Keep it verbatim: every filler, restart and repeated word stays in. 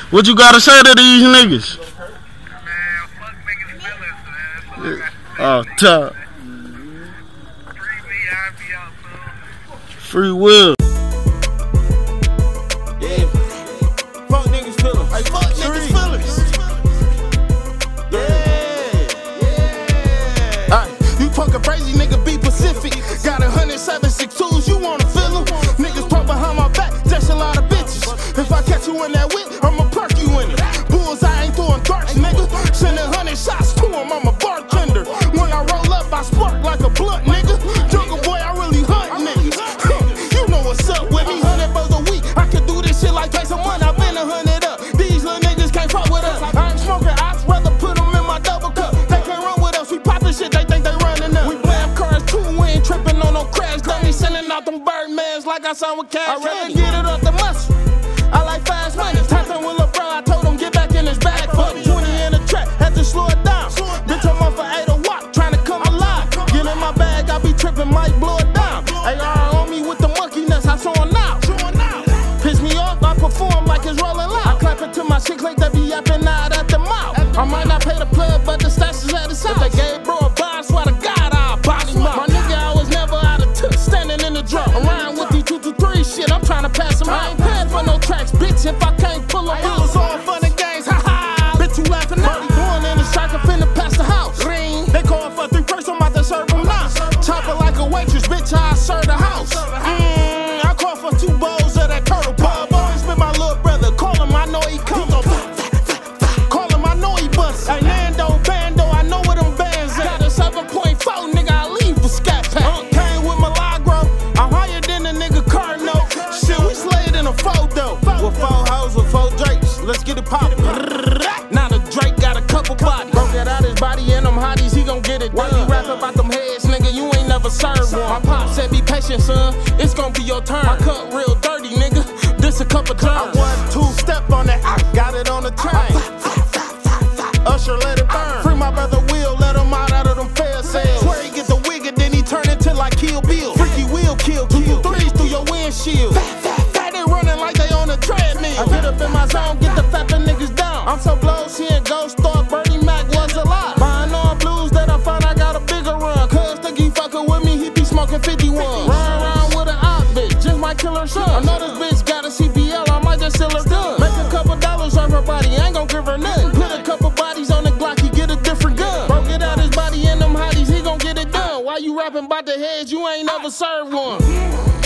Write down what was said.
What you gotta say to these niggas? Man, fuck niggas feelings, man. Oh, top. Free me, I'll be out soon. Free will. Yeah. Fuck niggas feelings. Hey, fuck niggas feelings. Yeah. Yeah. Alright, you talking crazy, nigga, be Pacific. Got a hundred seven six twos, you wanna feel them? Niggas talk behind my back, that's a lot of bitches. If I catch you in that whip, I'ma park you in it. Bulls, I ain't throwing darts, nigga. Sending hundred shots to him, I'm a bartender. When I roll up, I spark like a blunt, nigga. JungleBoi, I really hunt niggas. You know what's up with me, hundred bucks a week. I can do this shit like pay some money, I been a hundred up. These little niggas can't fuck with us. I ain't smoking, I'd rather put them in my double cup. They can't run with us, we poppin' shit, they think they running up. We blame cars too, we ain't tripping on no crash dummies. Sending out them Birdmans like I signed with Cash. I'd rather get it off the muscle. I like fast money. Tapped in with LeBron, I told him get back in his bag. Fuck twenty in the track, had to slow it down. Bitch, I'm off for eight a watt, trying to come alive. Get in my bag, I be tripping, might blow it down. A R on me with the monkey nuts, I saw him now. Piss me off, I perform like it's rolling loud. I clap it to my shit, click that be yapping out at the mouth. I might not pay the plug, but the stats is at his house. If they gave bro a bond, swear to God, I'll body him out. My nigga, I was never out of touch, standing in the drum. Around with these two two three shit, I'm trying to pass him out. I ain't paying for no tracks, bitch, if I can't pull them out. It was all fun and games, ha ha. Bitch, you laughing at me. Born in the strike, I'm finna pass the house. Ring. They call for three first, I'm about to serve them now. Chopper like a waitress, bitch, I serve the house. Mmm, I call for two bowls of that turtle pub. Always been my little brother, call him, I know he come. Call him, I know he bust. Hey, Nando, Bando, I know where them bands at. Got a seven point four, nigga, I leave for Scat Pack. Uh, came with Milagro, I'm higher than a nigga car note. Shit, we slayed in a photo. With four hoes, with four Drakes, let's get it poppin'. Now the Drake got a couple bodies. Broke it out his body and them hotties, he gon' get it done. Why you rap about them heads, nigga, you ain't never served one. My pop said be patient, son, it's gon' be your turn. I cut real dirty, nigga, this a couple times. I one, two step on that, I got it on the train. Usher, let it burn. Free my brother Will, let him out out of them fair sales. Swear he get the wig and then he turn into like Kill Bill. Freaky will kill, kill. Threes through your windshield. Fat, they running like they on a treadmill. I get up in my zone, get the fapping niggas down. I'm so blow, seeing Ghost Star, Bernie Mac was a lot. Buying all blues that I find I got a bigger run. Cause think he fucking with me, he be smoking fifty-one. Run around with an op bitch, just might kill her son. I know this bitch got a C B L, I might just sell her done. Make a couple dollars off her body, I ain't gon' give her nothing. Put a couple bodies on the Glock, he get a different gun. Broke it out his body and them hotties, he gon' get it done. Why you rapping about the heads, you ain't never served one.